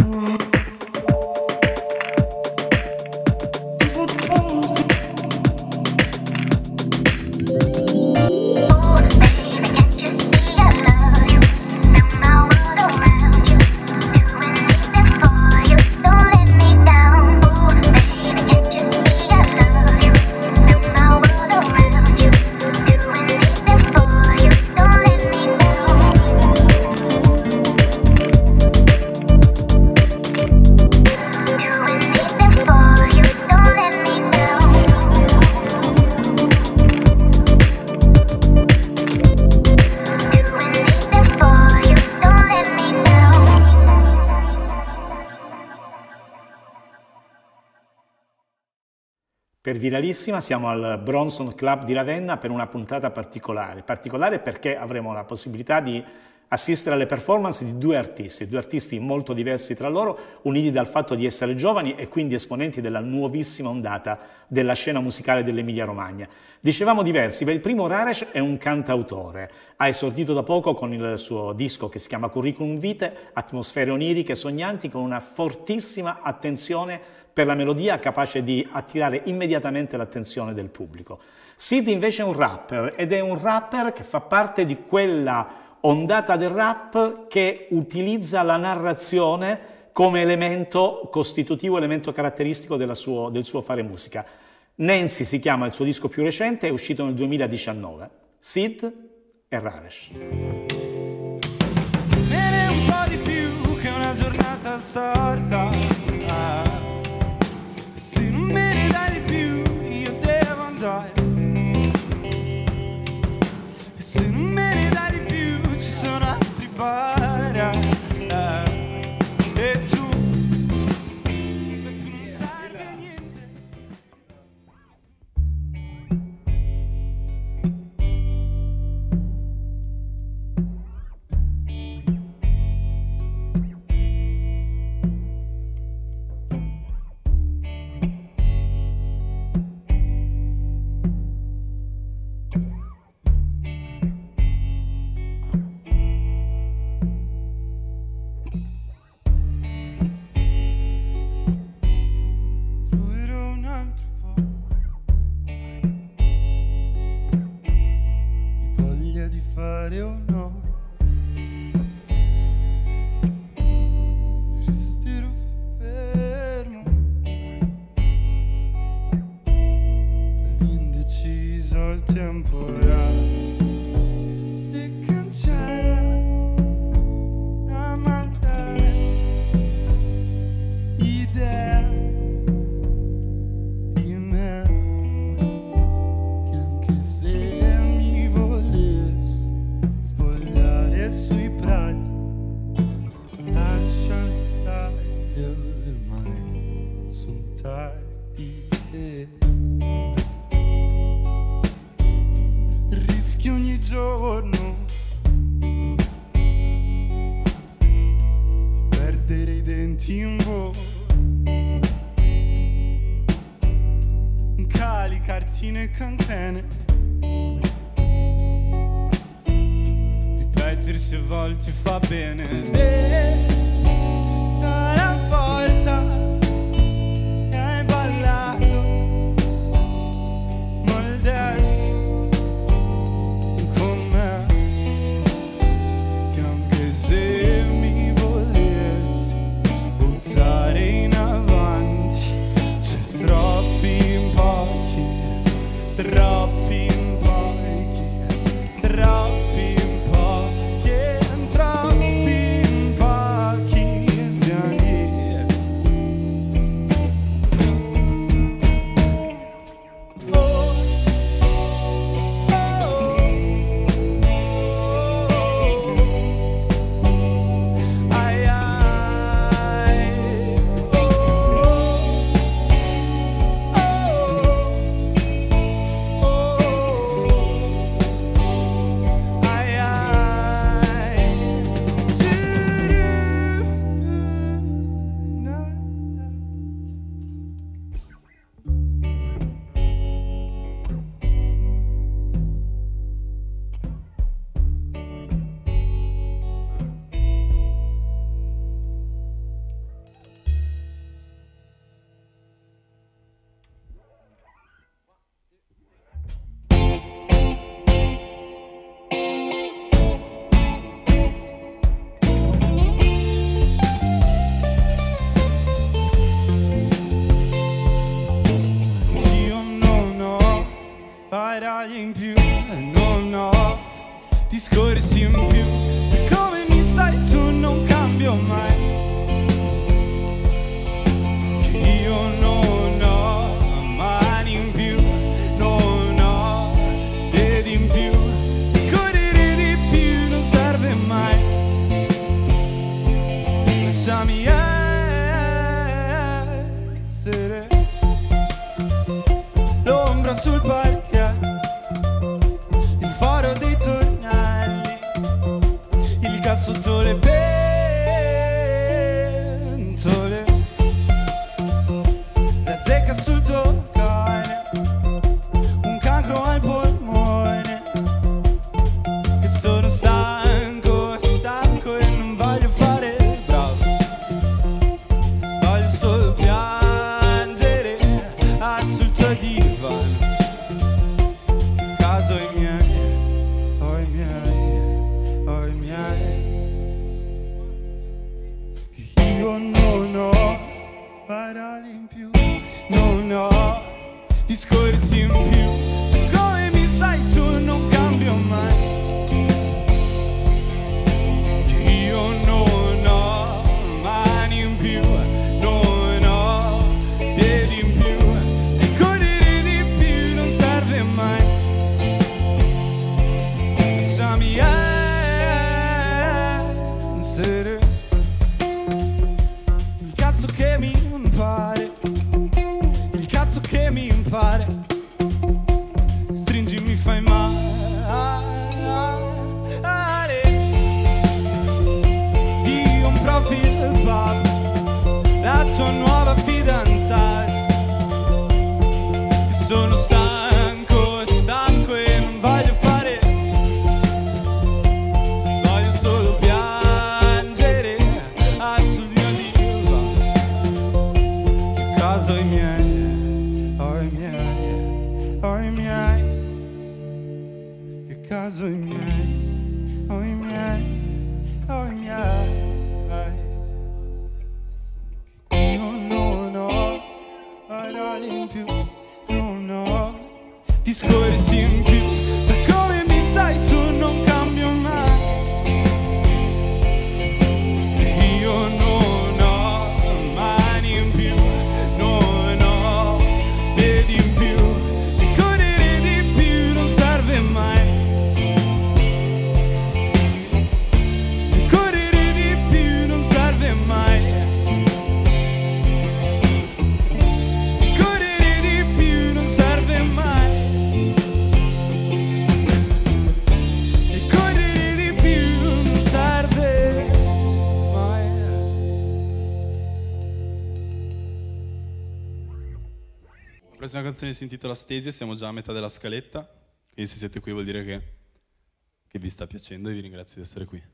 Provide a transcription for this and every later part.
Per Viralissima siamo al Bronson Club di Ravenna per una puntata particolare perché avremo la possibilità di assistere alle performance di due artisti molto diversi tra loro, uniti dal fatto di essere giovani e quindi esponenti della nuovissima ondata della scena musicale dell'Emilia Romagna. Dicevamo diversi, il primo Raresh è un cantautore, ha esordito da poco con il suo disco che si chiama Curriculum Vitae, atmosfere oniriche e sognanti con una fortissima attenzione per la melodia capace di attirare immediatamente l'attenzione del pubblico. Sid invece è un rapper ed è un rapper che fa parte di quella ondata del rap che utilizza la narrazione come elemento costitutivo, elemento caratteristico del suo fare musica. Nancy si chiama il suo disco più recente, è uscito nel 2019. Sid e Raresh. Tenere un po' di più che una giornata storta. Se non me ne dai di più, io devo andare. E se non me ne dai di più, ci sono altri bar. E tu non serve a niente. Rischi ogni giorno di perdere i denti in volo, cali, cartine e cancrene, ripetersi a volte fa bene. Una volta che hai ballato maldestro con me, che anche se mi volessi buttare in avanti, c'è troppi in pochi, troppi in pochi, troppi in pochi, troppi in pochi. io non ho parole in più, non ho discorsi in più. Come mi sai tu non cambio mai. Io non ho mani in più, non ho piedi in più, e correre di più non serve mai. Lasciami essere il cazzo che mi pare, il cazzo che mi pare. Stringimi, fai male. Di un profile pub, la tua nuova fidanzata. Sono stanco, stanco e non voglio fare. Voglio solo piangere sul mio diva. Che cosa ho i miei, ho i miei, ho i miei. Che caso i miei, ho i miei, ho i miei. Io non ho parole in più, non ho discorsi in più. Per come mi sai tu non cambio mai. Io non ho mani in più, non ho piedi in più, e correre di più non serve mai. E correre di più non serve mai. E correre di più non serve mai. E correre di più non serve mai. La prossima canzone si intitola Stesi e siamo già a metà della scaletta, quindi se siete qui vuol dire che vi sta piacendo e vi ringrazio di essere qui.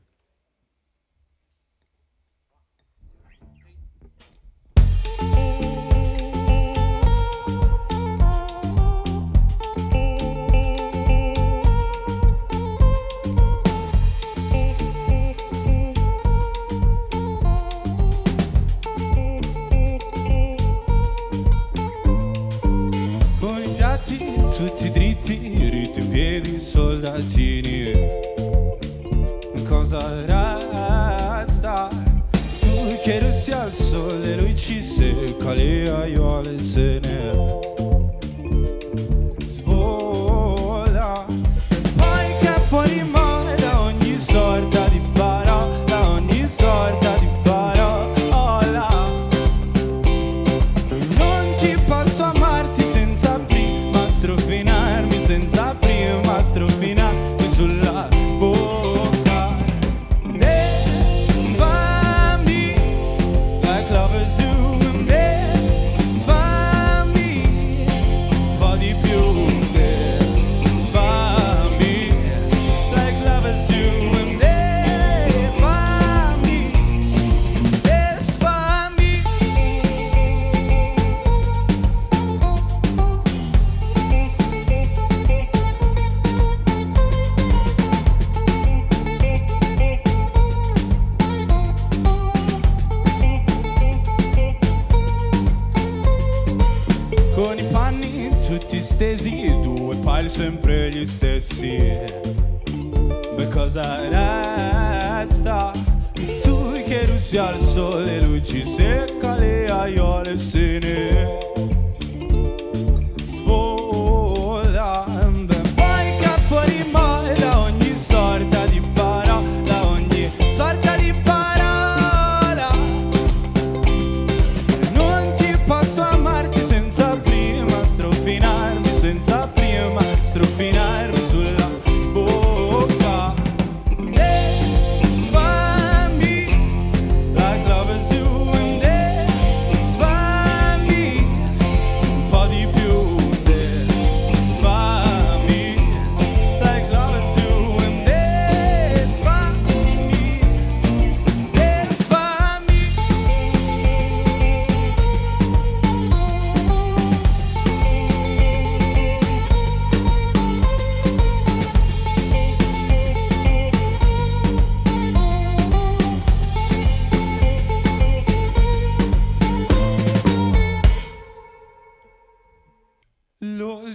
Con i piatti tutti dritti, ritti in piedi, soldatini. Cosa resta? Tu che russi al sole, lui ci secca le aiuole, se ne svola. Poi che fuori male da ogni sorta di parola, ogni sorta di parola. Non ci posso amarti senza prima strofinarmi, senza prima strofinarmi sulla bocca. Desfammi, like lovers do, desfammi, un po' di più. Desfammi, like lovers do, desfammi, desfammi. Con i panni tutti stesi, due pali sempre gli stessi. Beh, cosa resta? Tu che russi al sole, lui ci secca le aiuole, se ne svola. Beh, poi che fuori male da ogni sorta di parola, ogni sorta di parola. Non ti posso amarti senza prima strofinarmi, senza prima strofinarmi sulla bocca. Desfammi, like lovers do, desfammi,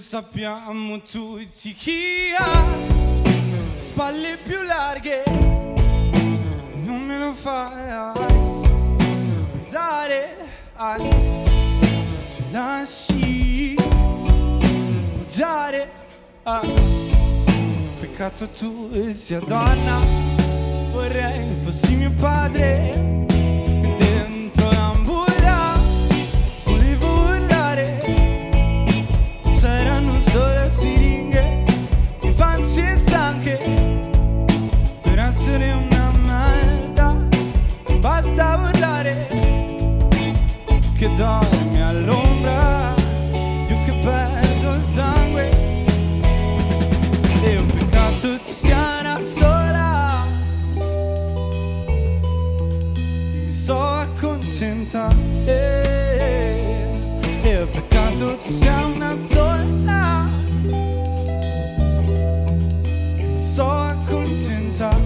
sappiamo tutti chi ha spalle più larghe, non me lo fai pesare, anzi ci lasci poggiare. Peccato tu sia donna, vorrei fossi mio padre. Dentro l'ambulla volevo urlare, c'erano solo siringhe e facce stanche. Per essere una merda non basta urlare, che dormi all'ombra più che perdo sangue. E un peccato tu sia una sola, mi so accontentare. E un peccato tu sia una sola, mi so accontentare.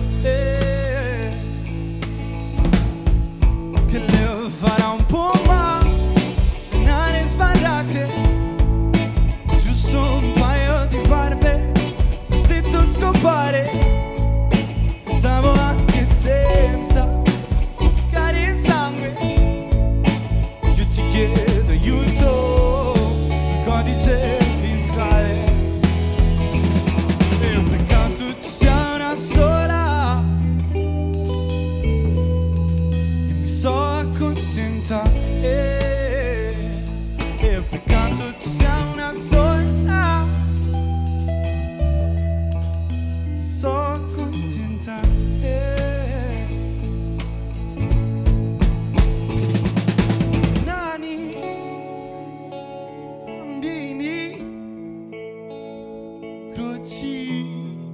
Che le farà un po' ma nane sbarrate, giusto un paio di barbe, vestito scopare. Stavo anche senza spaccare sangue. Io ti chiedo aiuto, il codice fiscale. E un peccato tu sia una sola, e mi so accontentare. E un peccato tu sia una sola, mi so accontentare. Nani, bambini, croci,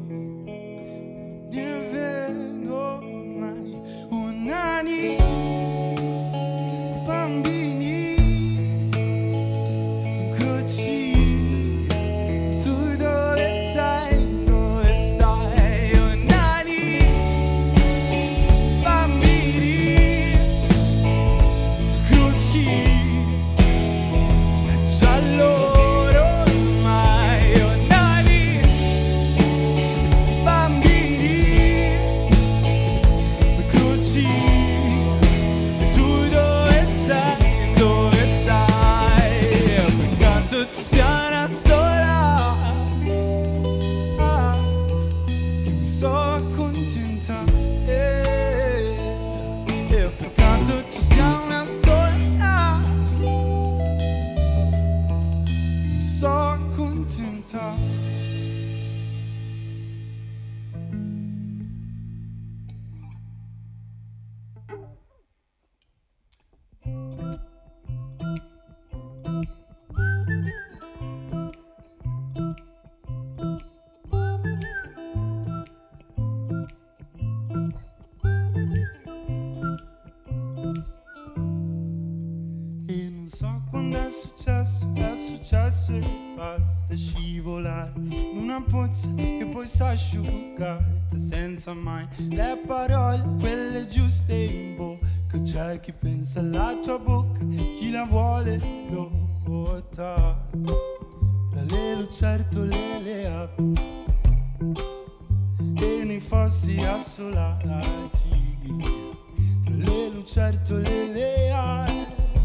ne vedo mai. Oh nani, bambini, croci, tu dove sei, dove stai? Oh nani, bambini, croci, è già loro ormai. Oh nani, bambini, croci, tu dove sei, dove stai? Peccato tu sia una sola, che mi so accontentare. Peccato tu sia una sola, che mi so accontentare. E non so quando è successo e basta scivolare in una pozza che poi sa asciugarti senza mai le parole, quelle giuste in bocca. C'è chi pensa alla tua bocca, chi la vuole ruotare. Tra le lucertole e le api e nei fossi assolati, tra le lucertole e le api.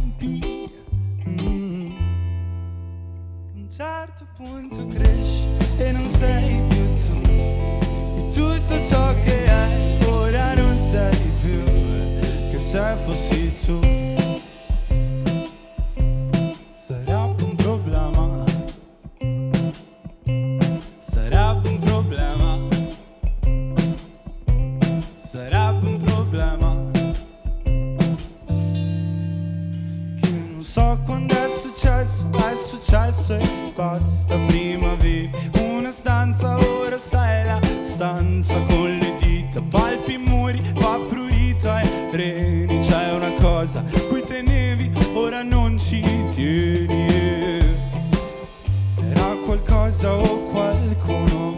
A un certo punto cresci e non sei più tu, e tutto ciò che è ora non sei più, che se fossi tu sarebbe un problema, sarebbe un problema, sarebbe un problema. Che non so quando è successo e basta. Prima avevi una stanza, ora sei la stanza con le dita, palpi i muri, fa prurito e reni. C'è una cosa cui tenevi, ora non ci tieni. Era qualcosa o qualcuno,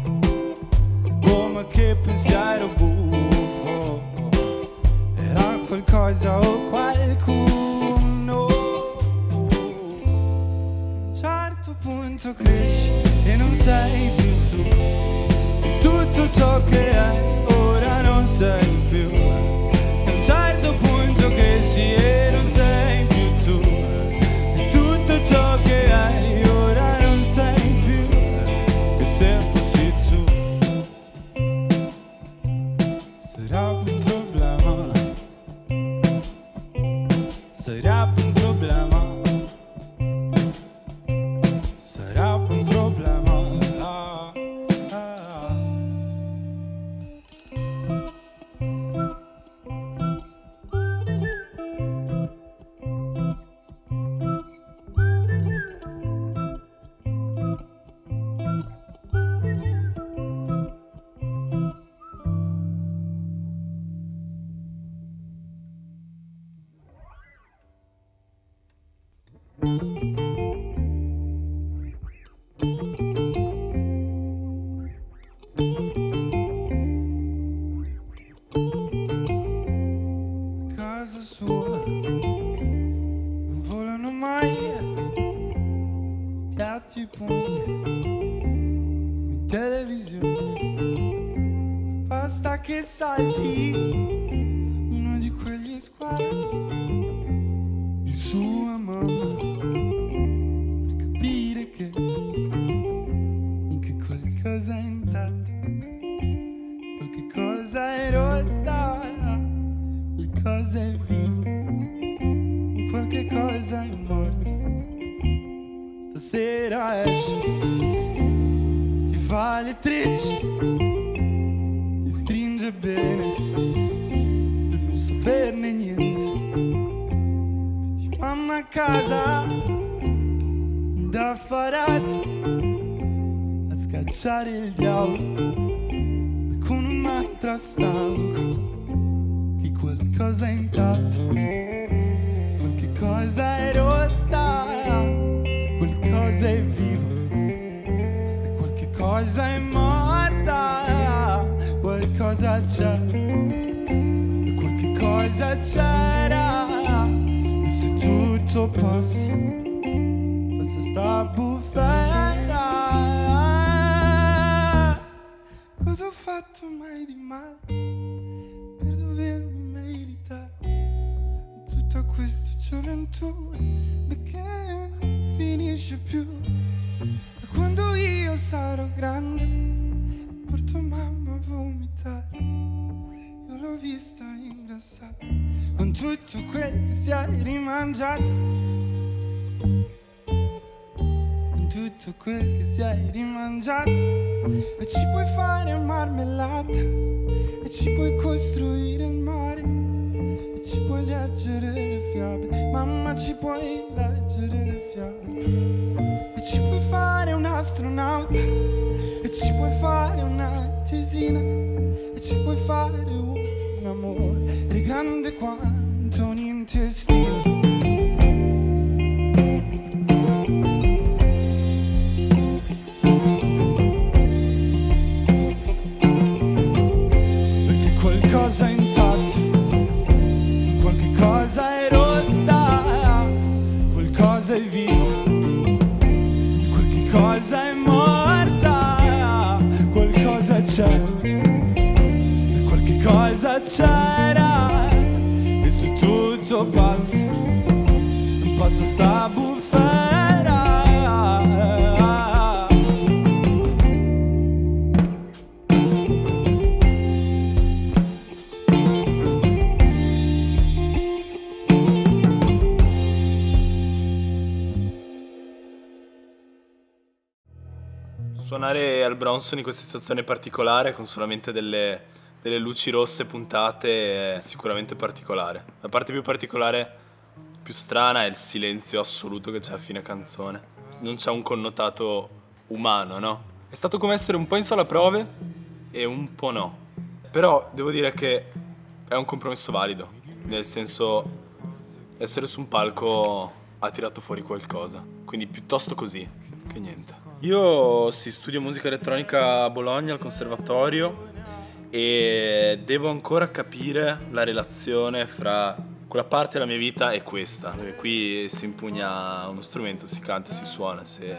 oh ma che pensiero buffo. Era qualcosa o qualcuno. A un certo punto tutto cresci e non sei più tu, e tutto ciò che hai ora non sei più. A un certo punto cresci e non sei più tu, e tutto ciò che hai ora non sei più. E se fossi tu sarebbe un problema, sarebbe un problema, sarebbe un problema. Casa sua non volano mai piatti e pugni in televisione. Basta che salti uno di quegli sguardi di sua mamma per capire che qualcosa è intatto, qualche cosa è rotta, qualcosa è vivo, qualche cosa è morta. Stasera esce, si fa le trecce, si stringe bene per non saperne niente. Metti mamma a casa indaffarata a scacciare il diavolo e con un mantra stanco che qualcosa è intatto, qualche cosa è rotta, qualcosa è vivo e qualche cosa è morta. Qualcosa c'è e qualche cosa c'era, e se tutto passa, passa sta bufera. Cosa ho fatto mai di male per dovermi meritare tutta questa gioventù che non finisce più? E quando io sarò grande porto mamma a vomitare, io l'ho vista ingrassata con tutto quel che si è rimangiata, con tutto quel che si è rimangiata. E ci puoi fare marmellata, e ci puoi costruire il mare, e ci puoi leggere le fiabe, mamma, ci puoi leggere le fiabe. E ci puoi fare un astronauta, e ci puoi fare una tesina, e ci puoi fare un amore grande quanto un intestino. Qualcosa è intatto, qualche cosa è rotta, qualcosa è vivo, qualche cosa è morta. Qualcosa c'è, qualche cosa c'era, e se tutto passa, passa sta bufera. Suonare al Bronson in questa situazione particolare con solamente delle luci rosse puntate è sicuramente particolare. La parte più particolare, più strana, è il silenzio assoluto che c'è a fine canzone. Non c'è un connotato umano, no? È stato come essere un po' in sala prove e un po' no. Però devo dire che è un compromesso valido, nel senso, essere su un palco ha tirato fuori qualcosa, quindi piuttosto così che niente. Io studio musica elettronica a Bologna al conservatorio e devo ancora capire la relazione fra quella parte della mia vita e questa. Perché qui si impugna uno strumento, si canta, si suona. Se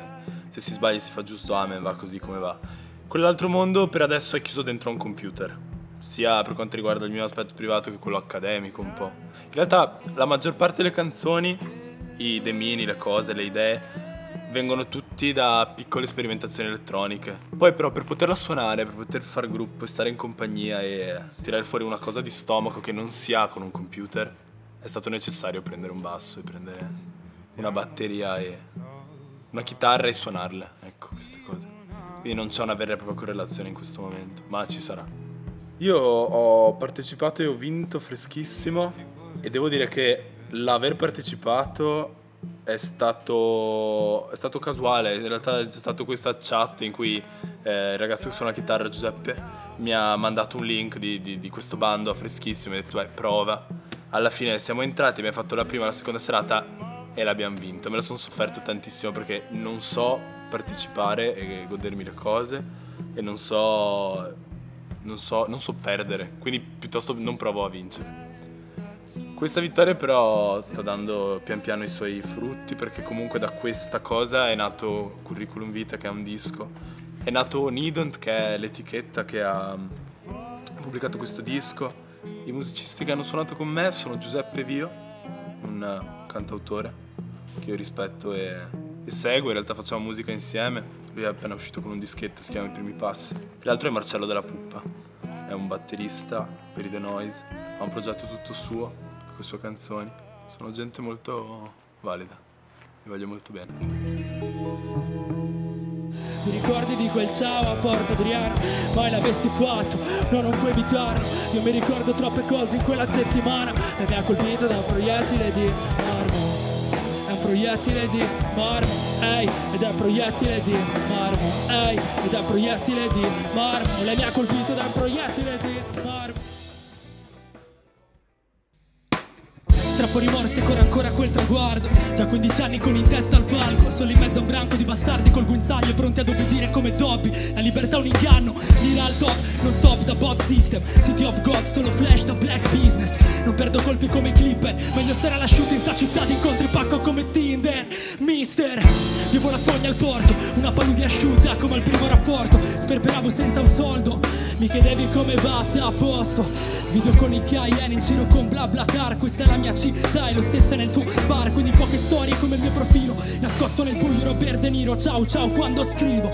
se si sbaglia si fa giusto, amen, va così come va. Quell'altro mondo per adesso è chiuso dentro a un computer, sia per quanto riguarda il mio aspetto privato che quello accademico un po'. In realtà la maggior parte delle canzoni, i demini, le cose, le idee, vengono tutti da piccole sperimentazioni elettroniche. Poi però per poterla suonare, per poter far gruppo e stare in compagnia e tirare fuori una cosa di stomaco che non si ha con un computer, è stato necessario prendere un basso e prendere una batteria e una chitarra e suonarle, ecco, queste cose. Quindi non c'è una vera e propria correlazione in questo momento, ma ci sarà. Io ho partecipato e ho vinto freschissimo e devo dire che l'aver partecipato è stato casuale. In realtà c'è stata questa chat in cui il ragazzo che suona la chitarra, Giuseppe, mi ha mandato un link di questo bando a freschissimo e ha detto prova. Alla fine siamo entrati, abbiamo fatto la prima e la seconda serata e l'abbiamo vinto. Me la sono sofferto tantissimo perché non so partecipare e godermi le cose e non so perdere, quindi piuttosto non provo a vincere. Questa vittoria però sta dando pian piano i suoi frutti, perché comunque da questa cosa è nato Curriculum Vitae, che è un disco, è nato Nidant, che è l'etichetta che ha pubblicato questo disco. I musicisti che hanno suonato con me sono Giuseppe Vio, un cantautore che io rispetto e seguo, in realtà facciamo musica insieme, lui è appena uscito con un dischetto, si chiama I Primi Passi. L'altro è Marcello Della Puppa, è un batterista per i The Noise, ha un progetto tutto suo, le sue canzoni, sono gente molto valida, mi voglio molto bene. Ti ricordi di quel ciao a Porto Adriano? Mai l'avessi fatto, no, non puoi evitarlo. Io mi ricordo troppe cose in quella settimana e mi ha colpito da un proiettile di marmo. È un proiettile di marmo, ehi, ed è un proiettile di marmo, ehi, ed è un proiettile di marmo. Lei mi ha colpito da un proiettile di marmo. Strappo rimorsi e corro ancora quel traguardo. Già 15 anni con in testa al palco. Sono in mezzo a un branco di bastardi col guinzaglio pronti ad obbedire come Dobby. La libertà è un inganno, l'ira al top, non stop da bot system. City of God, solo flash da black business. Non perdo colpi come Clipper, meglio stare all'asciutto in sta città di incontri pacco come Tinder. Mister, vivo la fogna al porto, una palude asciutta come al primo rapporto. Sperperavo senza un soldo, mi chiedevi come va a posto. Video con il Cayenne in giro con bla bla car. Questa è la mia città e lo stesso è nel tuo bar. Quindi poche storie come il mio profilo, nascosto nel buio Robert De Niro. Ciao ciao quando scrivo.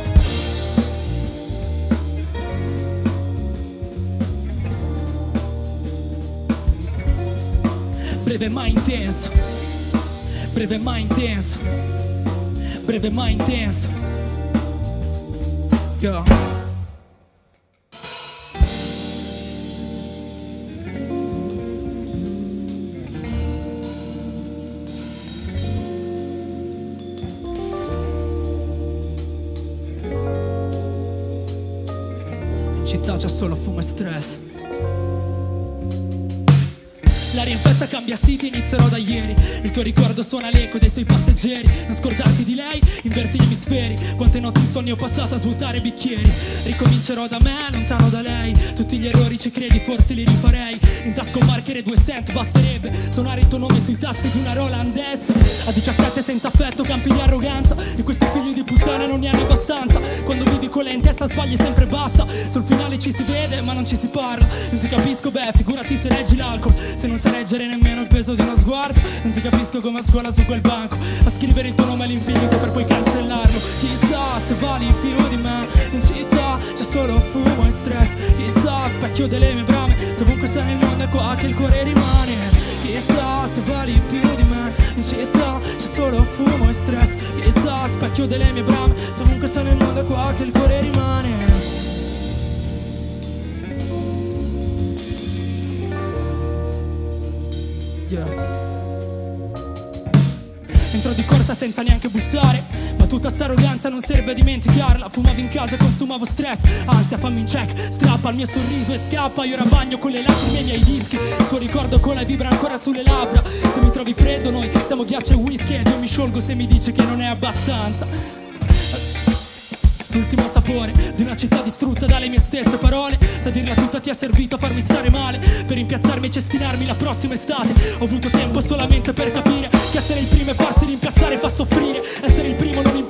Breve ma intenso, breve ma intenso, breve ma intenso. Yo. Città c'è solo fumo e stress. L'aria infetta cambia siti, inizierò da ieri. Il tuo ricordo suona l'eco dei suoi passeggeri. Non scordarti di lei, inverti gli emisferi. Quante notti insonni ho passato a svuotare bicchieri. Ricomincerò da me, lontano da lei. Tutti gli errori ci credi, forse li rifarei. In tasca un marker e 2 cent, basterebbe suonare il tuo nome sui tasti di una Roland S. A 17 senza affetto, campi di arroganza. E questi figli di puttana non ne hanno abbastanza. Quando vivi con lei in testa sbagli sempre basta. Sul finale ci si vede ma non ci si parla. Non ti capisco, beh, figurati se reggi l'alcol. Se non sai reggere nemmeno il peso di uno sguardo. Non ti capisco come a scuola su quel banco a scrivere il tuo nome all'infinito per poi cancellarlo. Chissà se vali più di me. In città c'è solo fumo e stress. Chissà, specchio delle mie brame, se ovunque sei nel mondo è qua che il cuore rimane. Chissà se vali più di me. In città c'è solo fumo e stress. Chissà, specchio delle mie brame, se ovunque sei nel mondo è qua che il cuore rimane. Entro di corsa senza neanche bussare, ma tutta sta arroganza non serve a dimenticarla. Fumavo in casa e consumavo stress, ansia, fammi un check, strappa il mio sorriso e scappa. Io ora bagno con le lacrime e i miei dischi. Il tuo ricordo cola e vibra ancora sulle labbra. Se mi trovi freddo noi siamo ghiaccio e whisky. Ed io mi sciolgo se mi dici che non è abbastanza. L'ultimo sapore di una città distrutta dalle mie stesse parole. Se a dirla tutta ti ha servito a farmi stare male, per rimpiazzarmi e cestinarmi la prossima estate. Ho avuto tempo solamente per capire che essere il primo e farsi rimpiazzare fa soffrire. Essere il primo non importa se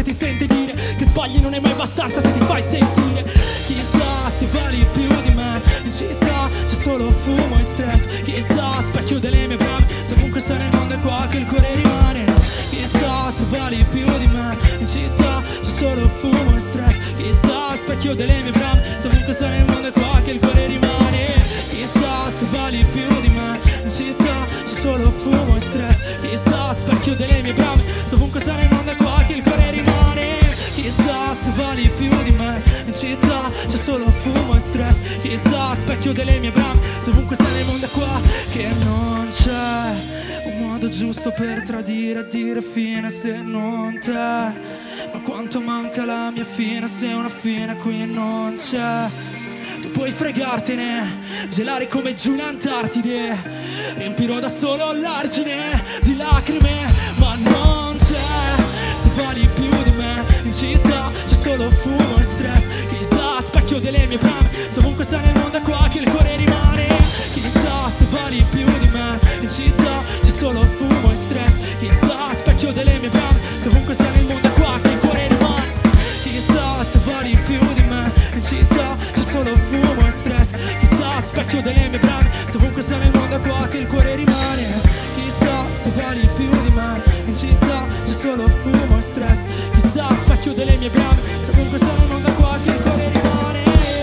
ti sente dire che sbagli non è mai abbastanza se ti fai sentire. Chissà se vali più di me, in città c'è solo fumo e stress. Chissà, specchio delle mie brame, se ovunque sei nel mondo è qua che il cuore rimane. Chissà se vali più di me, in città c'è solo fumo e stress. Chissà, specchio delle mie brame, se ovunque sei nel mondo è qua che il cuore rimane. Chissà se vali più di me, in città c'è solo fumo e stress. Chissà, specchio delle mie brame, se ovunque sei nel mondo è qua che il cuore rimane. Chissà se vali più di me, in città c'è solo fumo e stress. Chissà, specchio delle mie brame, se ovunque sei nel mondo è qua che non c'è un modo giusto per tradire e dire fine se non te. Ma quanto manca la mia fine se una fine qui non c'è. Tu puoi fregartene, gelare come giù in Antartide, riempirò da solo l'argine di lacrime, ma non c'è. Se vali più di me, in città c'è solo fumo e stress. Chissà, specchio delle mie brame, se ovunque sei nel mondo è qua che il cuore rimane. Chissà se vali più di me, in città c'è solo fumo e stress. Chissà, specchio delle mie brame, se ovunque sei nel mondo è qua che il cuore rimane. Chissà se vali più di me, in città c'è solo fumo e stress. Chissà, specchio delle mie brame, se ovunque sei nel mondo è qua che il cuore rimane. Chissà se vali più di me, in città c'è solo fumo e stress. Chissà, specchio delle mie brame, se ovunque sei nel mondo è qua che il cuore rimane.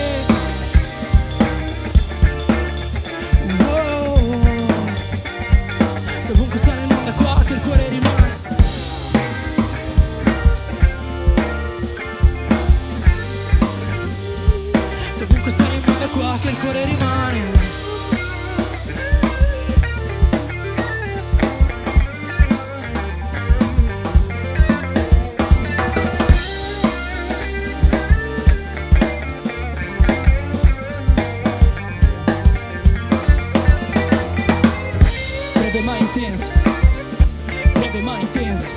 Se ovunque sei nel mondo è qua che il cuore rimane. Se ovunque sei nel mondo è qua che il cuore rimane. Breve ma intenso, breve ma intenso.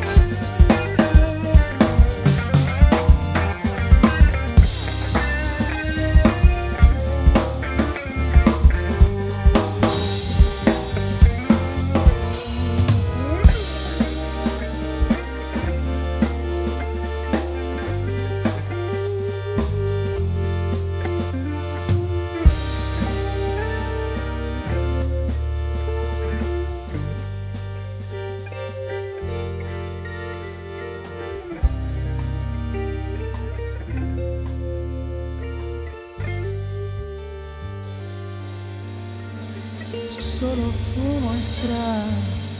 C'è solo fumo e stress.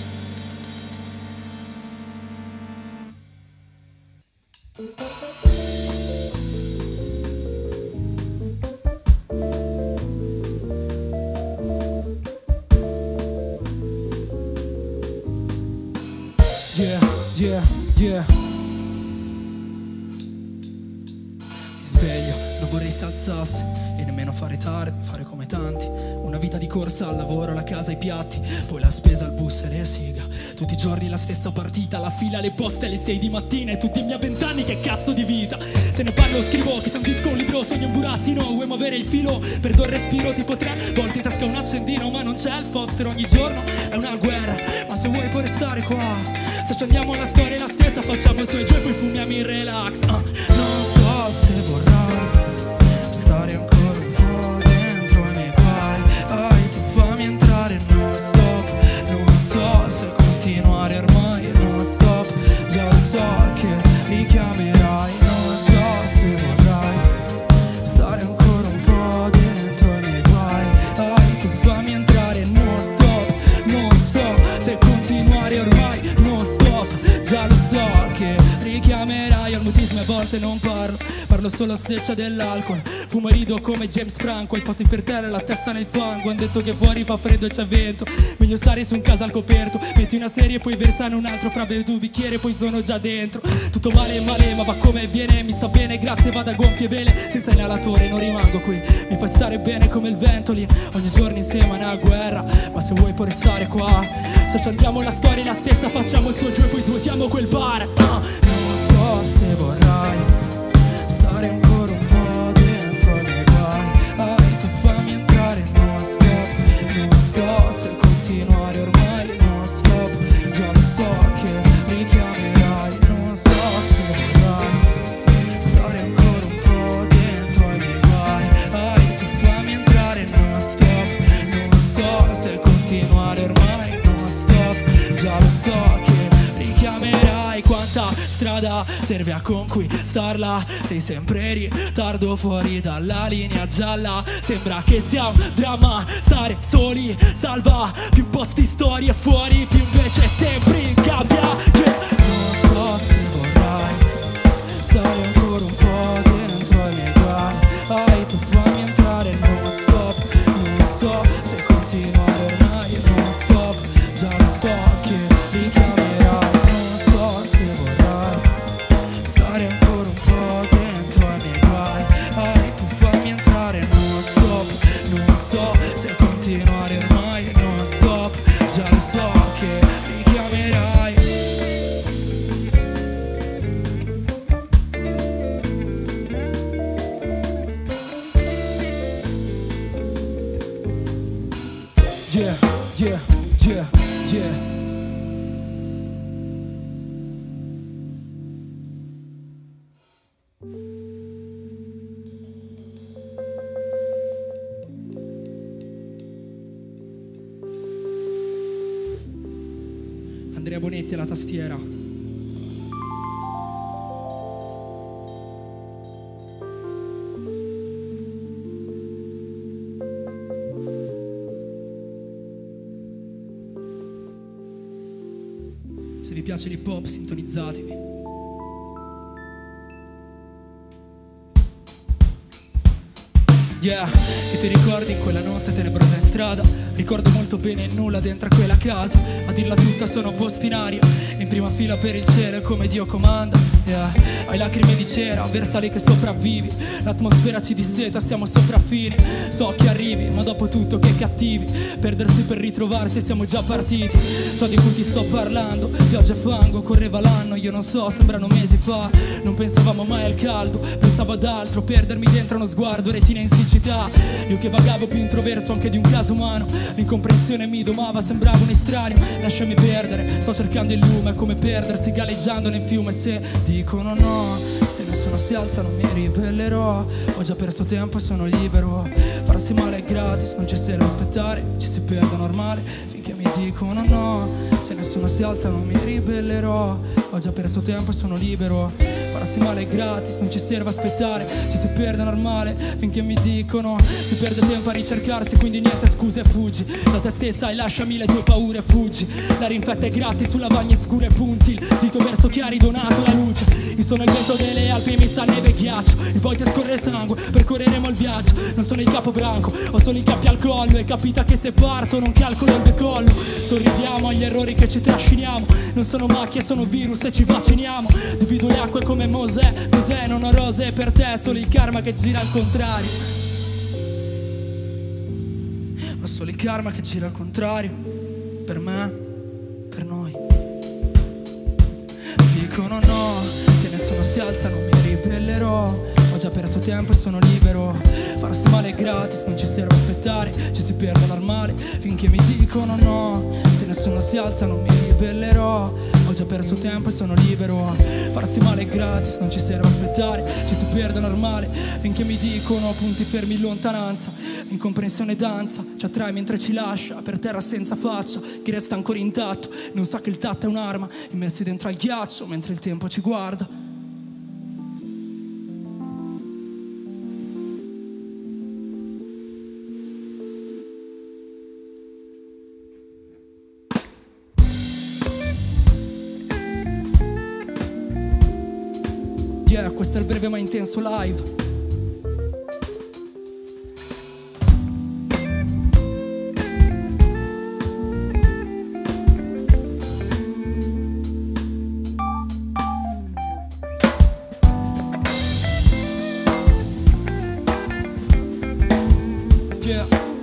Yeah, yeah, yeah. Mi sveglio, non vorrei si alzasse e nemmeno fare tardi, fare come tanti. Una vita di corsa al lavoro, la casa, i piatti, poi la spesa, il bus e le siga. Tutti i giorni la stessa partita, la fila, le poste alle 6 di mattina. E tutti i miei 20 anni che cazzo di vita. Se ne parlo scrivo, che se un disco un libro, sogno un burattino. Vuoi muovere il filo, perdo il respiro tipo 3 volte in tasca un accendino. Ma non c'è il poster, ogni giorno è una guerra. Ma se vuoi puoi restare qua, se ci andiamo la storia è la stessa. Facciamo i suoi giochi, poi fumiamo in relax. Non so se vorrai stare ancora un po' dentro ai miei guai. Tu fammi entrare non stop. Non so se continuare ormai non stop. Già lo so che richiamerai. Non so se vorrai stare ancora un po' dentro ai miei guai. Tu fammi entrare non stop. Non so se continuare ormai non stop. Già lo so che richiamerai. Al mutismo a volte non parlo solo se c'è dell'alcol. Fumo e rido come James Franco. Hai fatto per terra la testa nel fango. Han detto che fuori fa freddo e c'è vento. Meglio stare su un caso al coperto. Metti una serie poi versane un altro. Fra bevo un bicchiere poi sono già dentro. Tutto male ma va come viene. Mi sta bene grazie vado a gonfie vele. Senza inalatore non rimango qui. Mi fai stare bene come il Ventolin. Ogni giorno insieme a una guerra. Ma se vuoi puoi restare qua. Se ci andiamo la storia è la stessa. Facciamo il suo giù e poi svuotiamo quel bar. Non so se vorrai stare ancora un po' dentro ai miei guai. Tu fammi entrare non stop. Non so se continuare ormai non stop. Già lo so che richiamerai. Non so se strada serve a conquistarla. Sei sempre in ritardo fuori dalla linea gialla. Sembra che sia un dramma stare soli, salva più posti, storie fuori, più invece sempre in gabbia. Non so se vorrai stare ancora un po' dentro ai miei guai. Tu fammi entrare non stop. Non so se continuare ormai non stop. Già lo so che li chiamerai. Non so se vorrai stare ancora un po' dentro ai miei guai. Tu fammi entrare non stop. Non so se continuare ormai non stop. Già lo so che li chiamerai. Yeah, yeah, yeah, yeah. Andrea Bonetti alla tastiera. Se vi piace l'hip hop, sintonizzatevi. Yeah, e ti ricordi quella notte tenebrosa in strada? Ricordo molto bene il nulla dentro a quella casa. A dirla tutta sono posti in aria, in prima fila per il cielo come Dio comanda. Yeah, hai lacrime di cera, versali che sopravvivi. L'atmosfera ci disseta, siamo sopraffini. So che arrivi, ma dopo tutto che cattivi. Perdersi per ritrovarsi, siamo già partiti. So di cui ti sto parlando, pioggia e fango, correva l'anno, io non so, sembrano mesi fa. Non pensavamo mai al caldo, pensavo ad altro. Perdermi dentro uno sguardo, retina in siccità. Io che vagavo più introverso anche di un caso umano. L'incomprensione mi domava, sembravo un estraneo. Lasciami perdere, sto cercando il lume. È come perdersi galleggiando nel fiume. Se dicono no, se nessuno si alza non mi ribellerò. Ho già perso tempo e sono libero. Farsi male è gratis, non ci serve aspettare. Ci si perde normale finché mi dicono no. Se nessuno si alza non mi ribellerò. Ho già perso tempo e sono libero. Farsi male è gratis, non ci serve aspettare. Ci si perde normale finché mi dicono. Si perde tempo a ricercarsi, quindi niente scuse e fuggi da te stessa e lasciami le tue paure e fuggi. La rinfetta è gratis sulla lavagne scure e punti. Il dito verso chiari donato la luce. Io sono il vento delle Alpi e mi sta neve e ghiaccio. In poi ti scorre il sangue, percorreremo il viaggio. Non sono il capobranco, ho solo i capi al collo. E capita che se parto non calcolo il decollo. Sorridiamo agli errori che ci trasciniamo. Non sono macchie, sono virus e ci vacciniamo. Divido le acque come Mosè. Cos'è? Non ho rose per te, solo il karma che gira al contrario. Ho solo il karma che gira al contrario. Per me, per noi. Dicono no, se nessuno si alza non mi ribellerò. Ho già perso tempo e sono libero. Farsi male è gratis, non ci serve aspettare. Ci si perde normale finché mi dicono no. Se nessuno si alza non mi ribellerò. Ho già perso tempo e sono libero. Farsi male è gratis, non ci serve aspettare. Ci si perde normale finché mi dicono punti fermi in lontananza. L'incomprensione danza, ci attrae mentre ci lascia. Per terra senza faccia, chi resta ancora intatto. Non sa che il tatto è un'arma, immersi dentro al ghiaccio mentre il tempo ci guarda. Yeah, questo è il breve ma intenso live. Yeah,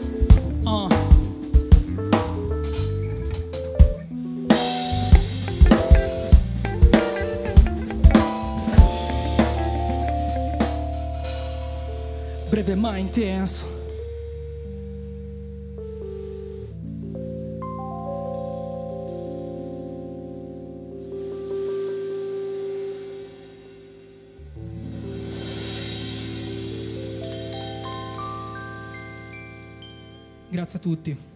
breve ma intenso. Grazie a tutti.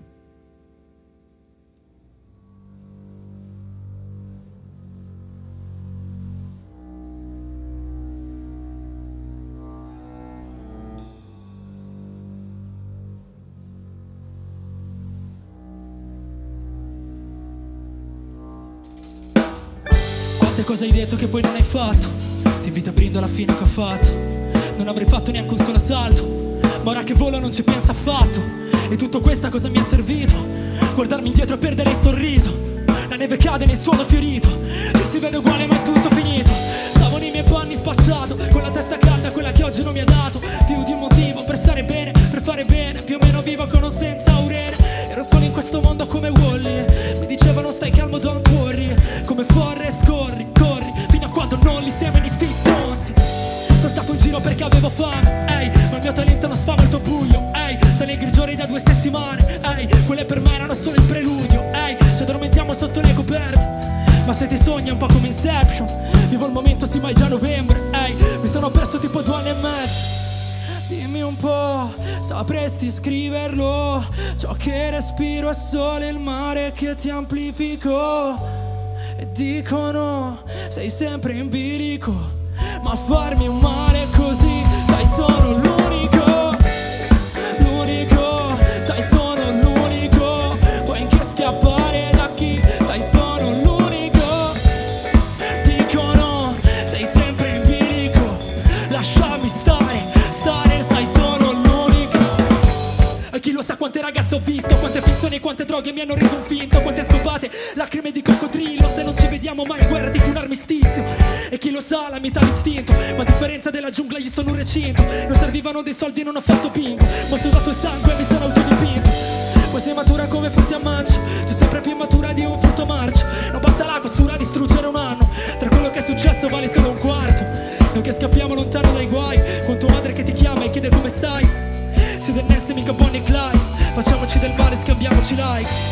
Quante cose hai detto che poi non hai fatto. Ti invito a brindo alla fine che ho fatto. Non avrei fatto neanche un solo salto, ma ora che volo non ci penso affatto. E tutto questo a cosa mi è servito? Guardarmi indietro e perdere il sorriso. La neve cade nel suolo fiorito. Ci si vede uguale ma è tutto finito. Stavo nei miei panni spacciato, con la testa calda, quella che oggi non mi ha dato più di un motivo per stare bene, per fare bene. Più o meno vivo con o senza aurere. Ero solo in questo mondo come Wall-E. Mi dicevano stai calmo, don't worry. Come Forrest corri, corri, fino a quando non li semini sti stronzi. Sono stato in giro perché avevo fame, ehi, ma il mio talento non sfama il tuo buio, ehi. Sei nei grigiori da 2 settimane, ehi, quelle per me erano solo il preludio, ehi. Ci addormentiamo sotto le coperte, ma se ti sogni è un po' come Inception. Vivo il momento, sì, ma è già novembre, ehi. Mi sono perso tipo 2 anni e mezzo. Dimmi un po', sapresti scriverlo? Ciò che respiro è solo il mare che ti amplifico. E dicono, sei sempre in bilico, ma farmi un male così, sai, sono l'unico. L'unico, sai, sono l'unico. Puoi anche scappare da chi, sai, sono l'unico. Dicono, sei sempre in bilico. Lasciami stare, stare, sai, sono l'unico. E chi lo sa quante ragazze ho visto, quante finzioni e quante droghe mi hanno reso un finto. Quante scopate, lacrime di coccodrillo. Se non ci vediamo mai in guerra tipo un armistizio. E chi lo sa la metà l'istinto, ma a differenza della giungla gli sto in un recinto. Non servivano dei soldi e non ho fatto bingo, ma ho sudato il sangue e mi sono autodipinto. Poi sei matura come frutti a mancia, tu sempre più immatura di un frutto marcio. Non basta la costura a distruggere un anno, tra quello che è successo vale solo un quarto. Noi che scappiamo lontano dai guai, con tua madre che ti chiama e chiede come stai. Siete Ness e mica Bonnie e Clyde, facciamoci del male, scambiamoci like.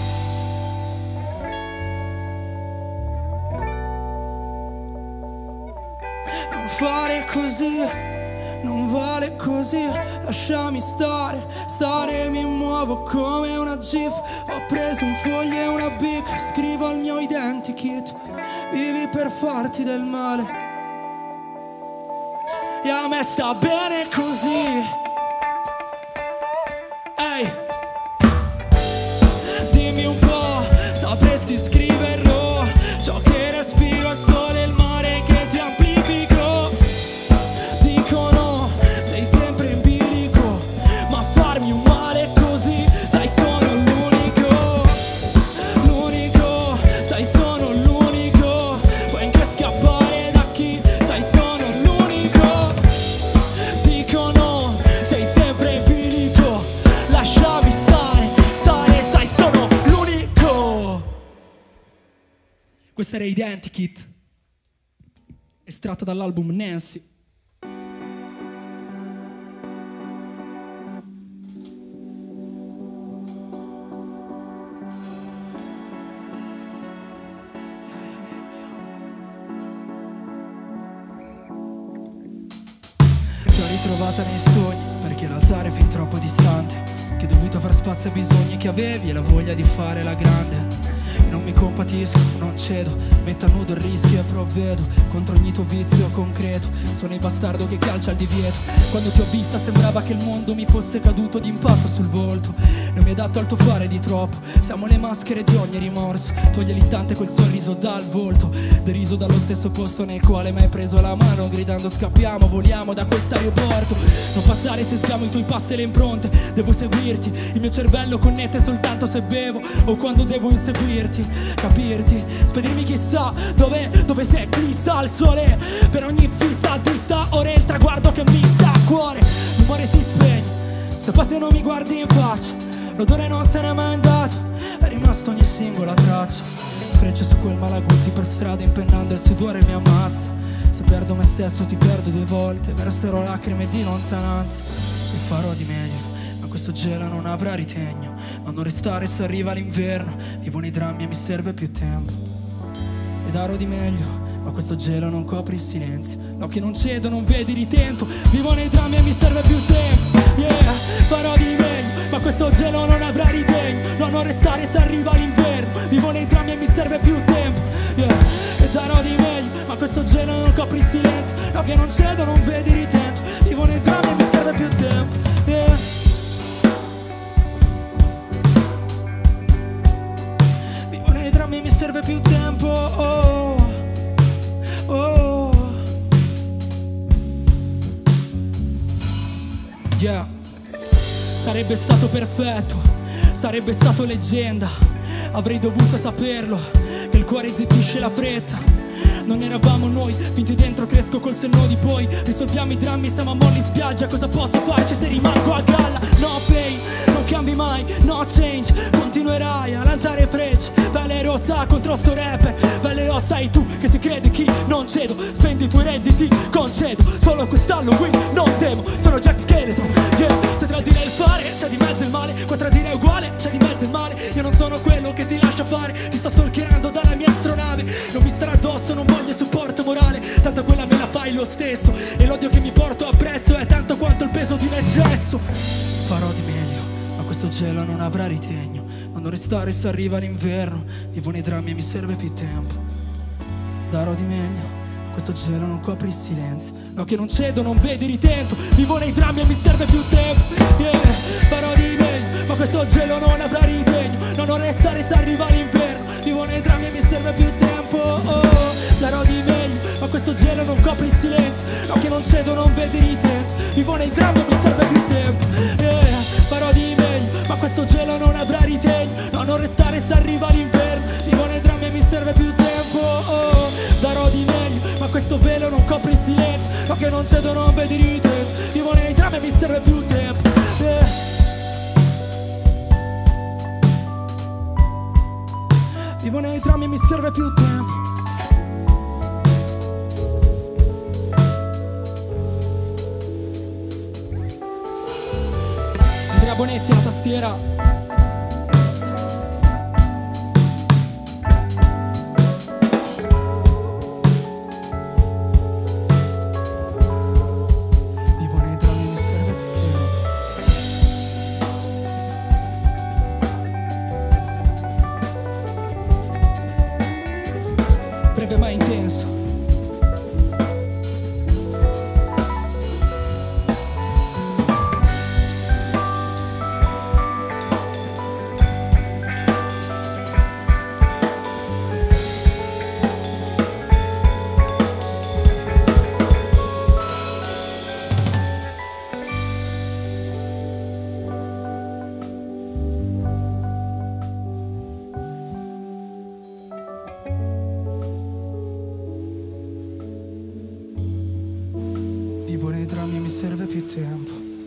Non fare così, non vale così. Lasciami stare, stare, mi muovo come una GIF. Ho preso un foglio e una bic, scrivo al mio identikit. Vivi per farti del male e a me sta bene così. Ehi, dimmi un po', sapresti scriverlo? Ciò che respiro è solo il mare che ti amplifico. Dicono, sei sempre in bilico, ma farmi un male così, sai, sono l'unico. L'unico, sai, sono l'unico. Puoi anche scappare da chi, sai, sono l'unico. Dicono, sei sempre in bilico. Lasciami stare, stare, sai, sono l'unico. Questa era Identikit, estratta dall'album Nancy. Ti ho ritrovata nei sogni, perché in realtà eri fin troppo distante. Che ho dovuto far spazio ai bisogni che avevi e la voglia di fare la grande. E non mi compatisco, non cedo, metto a nudo il rischio e provvedo contro ogni tuo vizio concreto. Sono il bastardo che calcia il divieto. Quando ti ho vista sembrava che il mondo mi fosse caduto d'impatto sul volto. Non mi hai dato al tuo fare di troppo, siamo le maschere di ogni rimorso. Toglie l'istante quel sorriso dal volto, deriso dallo stesso posto nel quale mi hai preso la mano, gridando scappiamo, voliamo da quest'aeroporto. Non passare se schiamo i tuoi passi e le impronte, devo seguirti, il mio cervello connette soltanto se bevo o quando devo inseguirti, capirti, spedirmi chissà dove sei, qui sa il sole. Per ogni fissa dista, ora è il traguardo che mi sta a cuore. L'umore si spegne, se passi non mi guardi in faccia, l'odore non se n'è mai andato, è rimasto ogni singola traccia. Sfreccio su quel malaguti per strada impennando il sudore mi ammazza. Se perdo me stesso ti perdo 2 volte, verserò lacrime di lontananza. E farò di meglio, ma questo gelo non avrà ritegno. Ma non restare se arriva l'inverno, vivo nei drammi e mi serve più tempo. E darò di meglio, ma questo gelo non copre il silenzio. L'occhio non cedo, non vedi, ritento. Vivo nei drammi e mi serve più tempo. Yeah, farò di meglio, ma questo gelo non avrà ritegno. No, non restare se arriva l'inverno. Vivo nei drammi e mi serve più tempo. Yeah, e darò di meglio, ma questo gelo non copre il silenzio. L'occhio non cedo, non vedi, ritento. Vivo nei drammi e mi serve più tempo. Yeah. Vivo nei drammi e mi serve più tempo. Oh. Sarebbe stato perfetto, sarebbe stato leggenda. Avrei dovuto saperlo, che il cuore zittisce la fretta. Non eravamo noi, finti dentro cresco col senno di poi. Risolviamo i drammi, siamo a molli in spiaggia. Cosa posso farci se rimango a galla? No pain, non cambi mai, no change. Continuerai a lanciare frecce, belle rossa contro sto rapper. Belle ossa sai tu che ti credi chi non cedo. Spendi i tuoi redditi, concedo. Solo quest'Halloween non temo, sono Jack Skeleton, yeah. Se tra il dire e il fare c'è di mezzo il male, qua tra dire è uguale c'è di mezzo il male. Io non sono quello che ti lascia fare, ti sto stalkerando dalla mia astronave. Non mi starà addosso, non voglio supporto morale, tanto quella me la fai lo stesso. E l'odio che mi porto appresso è tanto quanto il peso di un eccesso. Farò di meglio, ma questo gelo non avrà ritegno. Non restare se arriva l'inverno, vivo nei drammi e mi serve più tempo. Darò di meglio, ma questo gelo non copre il silenzio. No che non cedo, non vedi, ritento. Vivo nei drammi e mi serve più tempo, yeah. Farò di meglio, ma questo gelo non avrà ritegno. No, non restare se arriva l'inverno, vivo nei drammi e mi serve più tempo, oh. Darò di meglio, ma questo gelo non copre il silenzio. No che non cedo, non vedi, ritento. Vivo nei drammi e mi serve più tempo, yeah. Farò di meglio, ma questo gelo non avrà ritegno. No, non restare se arriva l'inverno, vivo nei drammi e mi serve più tempo, oh. Darò di meglio, ma questo velo non copre il silenzio. No che non cedo, non vedi, ritento. Vivo nei drammi e mi serve più tempo, yeah. Vivo nei drammi e mi serve più tempo. Andrea Bonetti alla tastiera. Breve ma intenso. Vivo nei drammi e mi serve più tempo.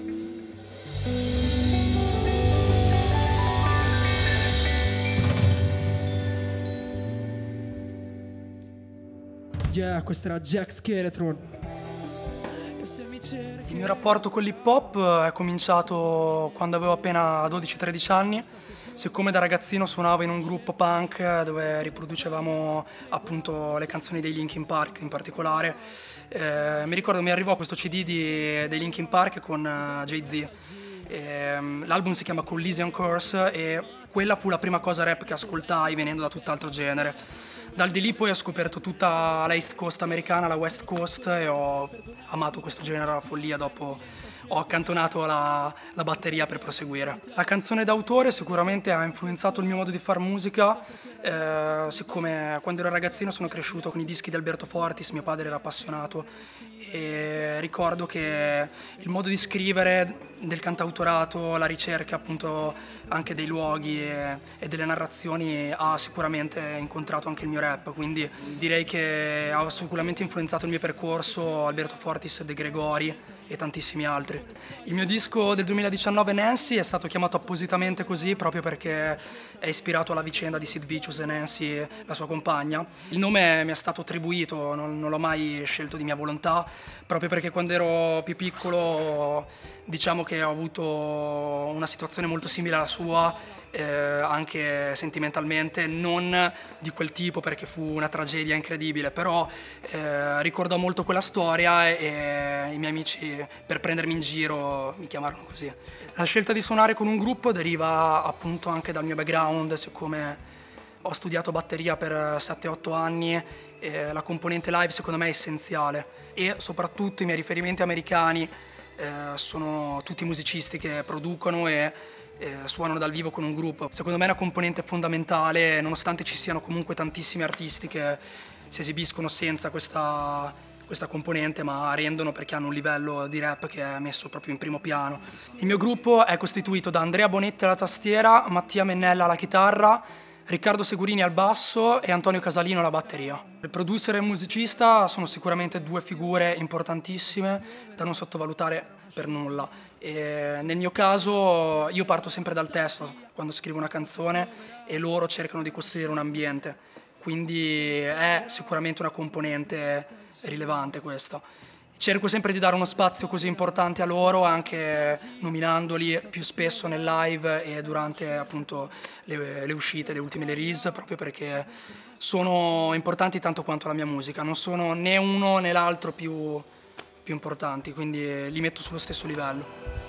Yeah, questo era Jack Skeleton. Il mio rapporto con l'hip hop è cominciato quando avevo appena 12-13 anni. Siccome da ragazzino suonavo in un gruppo punk dove riproducevamo appunto le canzoni dei Linkin Park in particolare, mi ricordo mi arrivò questo CD dei Linkin Park con Jay-Z. L'album si chiama Collision Course e quella fu la prima cosa rap che ascoltai venendo da tutt'altro genere. Dal di lì poi ho scoperto tutta la East Coast americana, la West Coast, e ho amato questo genere alla follia. Dopo ho accantonato la batteria per proseguire. La canzone d'autore sicuramente ha influenzato il mio modo di fare musica, siccome quando ero ragazzino sono cresciuto con i dischi di Alberto Fortis, mio padre era appassionato, e ricordo che il modo di scrivere del cantautorato, la ricerca appunto anche dei luoghi e delle narrazioni ha sicuramente incontrato anche il mio rap, quindi direi che ha sicuramente influenzato il mio percorso Alberto Fortis, De Gregori e tantissimi altri. Il mio disco del 2019, Nancy, è stato chiamato appositamente così proprio perché è ispirato alla vicenda di Sid Vicious e Nancy, la sua compagna. Il nome mi è stato attribuito, non l'ho mai scelto di mia volontà, proprio perché quando ero più piccolo diciamo che ho avuto una situazione molto simile alla sua, anche sentimentalmente, non di quel tipo perché fu una tragedia incredibile, però ricordo molto quella storia e i miei amici per prendermi in giro mi chiamarono così. La scelta di suonare con un gruppo deriva appunto anche dal mio background, siccome ho studiato batteria per 7-8 anni, la componente live secondo me è essenziale e soprattutto i miei riferimenti americani sono tutti musicisti che producono e suonano dal vivo con un gruppo. Secondo me è una componente fondamentale, nonostante ci siano comunque tantissimi artisti che si esibiscono senza questa questa componente, ma rendono perché hanno un livello di rap che è messo proprio in primo piano. Il mio gruppo è costituito da Andrea Bonetti alla tastiera, Mattia Mennella alla chitarra, Riccardo Segurini al basso e Antonio Casalino alla batteria. Il producer e il musicista sono sicuramente due figure importantissime da non sottovalutare per nulla. E nel mio caso io parto sempre dal testo quando scrivo una canzone e loro cercano di costruire un ambiente, quindi è sicuramente una componente rilevante questa. Cerco sempre di dare uno spazio così importante a loro, anche nominandoli più spesso nel live e durante appunto le uscite, le ultime release, proprio perché sono importanti tanto quanto la mia musica, non sono né uno né l'altro più importanti, quindi li metto sullo stesso livello.